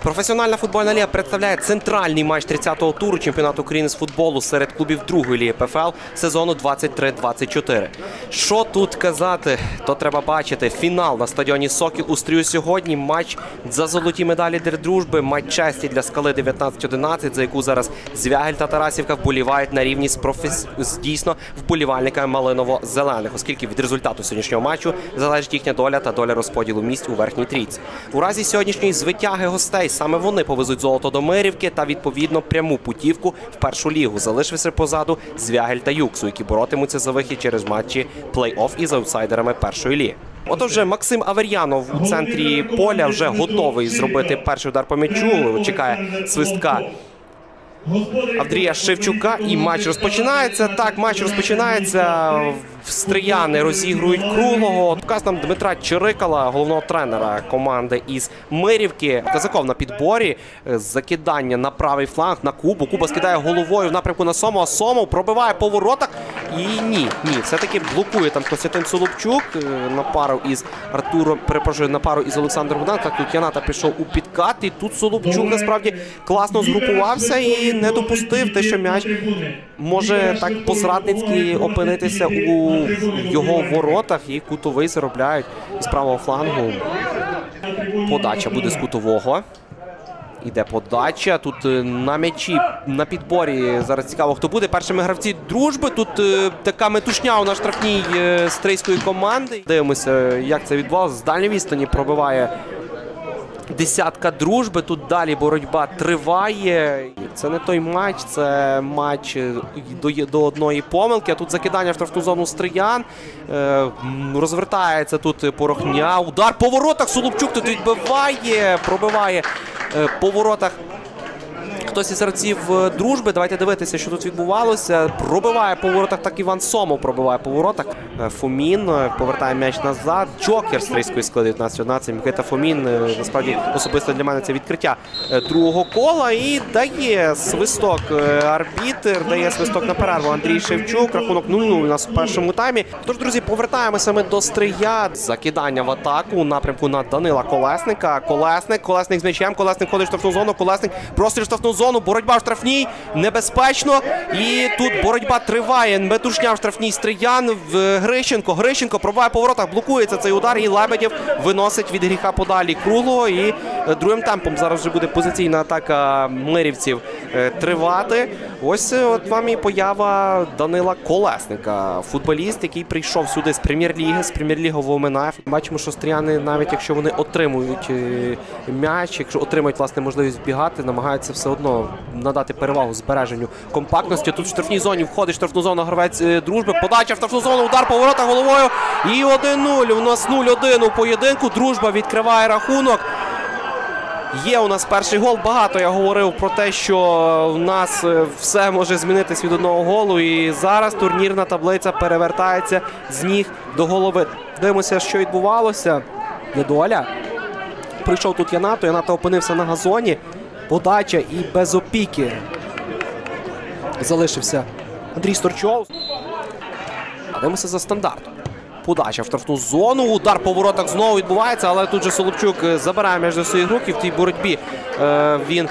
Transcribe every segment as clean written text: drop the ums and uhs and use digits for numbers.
Професіональна футбольна ліга представляє центральний матч 30-го туру чемпіонату України з футболу серед клубів другої ліги ПФЛ сезону 23-24. Що тут казати, то треба бачити. Фінал на стадіоні «Сокіл» у Стрию сьогодні. Матч за золоті медалі держдружби, матч честі для «Скали» 19-11, за яку зараз Звягель та Тарасівка вболівають на рівні з дійсно вболівальниками малиново-зелених, оскільки від результату сьогоднішнього матчу залежить їхня доля та доля розподілу місць у верхній трійці. У разі сьогоднішньої звитяги гостей саме вони повезуть золото до Мирівки та, відповідно, пряму путівку в першу лігу. Залишився позаду Звягель та Юксу, які боротимуться за вихід через матчі плей-офф із аутсайдерами першої ліги. Отож, Максим Авер'янов у центрі поля вже готовий зробити перший удар по м'ячу. Чекає свистка Андрія Шевчука, і матч розпочинається. Так, матч розпочинається. Стрияни розігрують Круглого. Показ нам Дмитра Чирикала, головного тренера команди із Мирівки. Казаков на підборі. Закидання на правий фланг на Кубу. Куба скидає головою в напрямку на Сомова. Сомов пробиває по воротах. І ні. Все-таки блокує там Костянтин Соловчук на пару із Артуром, перепрошую, на пару із Олександром Буданко. Тут Яната пішов у підкат. І тут Соловчук насправді класно згрупувався і не допустив те, що м'яч може так по-зрадницьки опинитися у його воротах, і кутовий заробляють з правого флангу. Подача буде з кутового. Іде подача. Тут на м'ячі, на підборі. Зараз цікаво, хто буде. Першими гравці дружби. Тут така метушня на штрафній стрийської команди. Дивимося, як це відбувалося. З дальньої відстані пробиває десятка дружби. Тут далі боротьба триває. Це не той матч, це матч до одної помилки. А тут закидання в штрафну зону Стриян. Розвертається тут Порохня. Удар по воротах. Соловчук тут відбиває, пробиває по воротах хтось із гравців дружби. Давайте дивитися, що тут відбувалося. Пробиває по воротах, так Іван Сомов пробиває по воротах. Фомін повертає м'яч назад. Джокер стрийської Скали 19-11. Микита Фомін, насправді, особисто для мене це відкриття другого кола. І дає свисток арбітр, дає свисток на перерву Андрій Шевчук. Рахунок 0-0 у нас у першому таймі. Тож, друзі, повертаємося ми до Стрия. Закидання в атаку у напрямку на Данила Колесника. Колесник з м'ячем. Колесник ходить в штрафну зону. Колесник простріл в штрафну зону. Боротьба в штрафній. Небезпечно. І тут боротьба триває. Метушня в штрафній Стриян. Грищенко пробиває по воротах. Блокується цей удар. І Лебедєв виносить від гріха подалі Круглого. І другим темпом зараз вже буде позиційна атака мирівців тривати. Ось от вам і поява Данила Колесника. Футболіст, який прийшов сюди з прем'єр-ліги, з прем'єр-лігового МНФ. Бачимо, що стріяни, навіть якщо вони отримують м'яч, якщо отримують, власне, можливість бігати, намагаються все одно надати перевагу збереженню компактності. Тут в штрафній зоні входить в штрафну зону гравець дружби. Подача в штрафну зону, удар по воротах головою. І 1-0. У нас 0-1 у поєдинку. Дружба відкриває рахунок. Є у нас перший гол. Багато я говорив про те, що в нас все може змінитись від одного голу. І зараз турнірна таблиця перевертається з ніг до голови. Дивимося, що відбувалося. Недоля. Прийшов тут Яната. Яната опинився на газоні. Подача і без опіки залишився Андрій Сторчов. Дивимося за стандартом. Подача в штрафну зону. Удар по воротах знову відбувається, але тут же Соловчук забирає м'яч до своїх рук. І в тій боротьбі він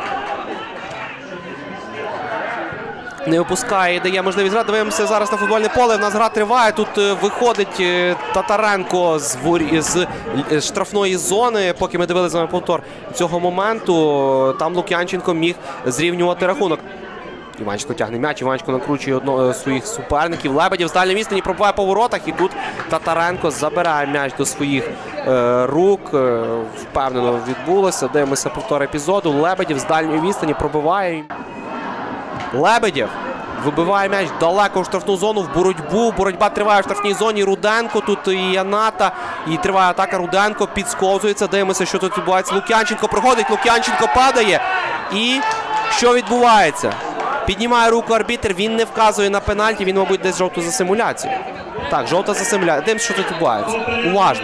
не опускає і дає можливість грати. Дивимося зараз на футбольне поле. У нас гра триває. Тут виходить Татаренко з штрафної зони. Поки ми дивилися з вами повтор цього моменту, там Лук'янченко міг зрівнювати рахунок. Іванченко тягне м'яч, Іванченко накручує одного з своїх суперників. Лебедєв з дальньої відстані пробиває по воротах. І тут Татаренко забирає м'яч до своїх рук. Впевнено відбулося. Дивимося повтор епізоду. Лебедєв з дальньої відстані пробиває. Лебедєв вибиває м'яч далеко в штрафну зону, в боротьбу. Боротьба триває в штрафній зоні. Руденко, тут і Яната. І триває атака. Руденко підсковзується. Дивимося, що тут відбувається. Лук'янченко проходить. Лук'янченко падає. І що відбувається? Піднімає руку арбітр, він не вказує на пенальті, він, мабуть, десь жовту за симуляцію. Так, жовта за симуляцію. Дивимося, що тут відбувається. Уважно.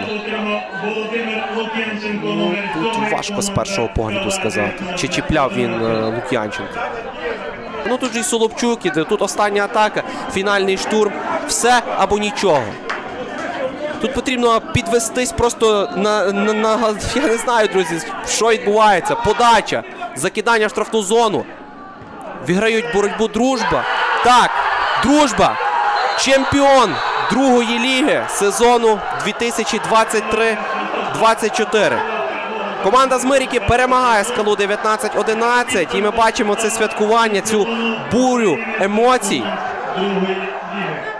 Тут важко з першого погляду сказати. Чи чіпляв він Лук'янченка. Ну тут же і Соловчук іде, тут остання атака, фінальний штурм. Все або нічого. Тут потрібно підвестись просто я не знаю, друзі, що відбувається. Подача, закидання в штрафну зону. Виграють боротьбу Дружба. Так, Дружба. Чемпіон другої ліги сезону 2023-24. Команда з Миріки перемагає Скалу 19-11. І ми бачимо це святкування, цю бурю емоцій.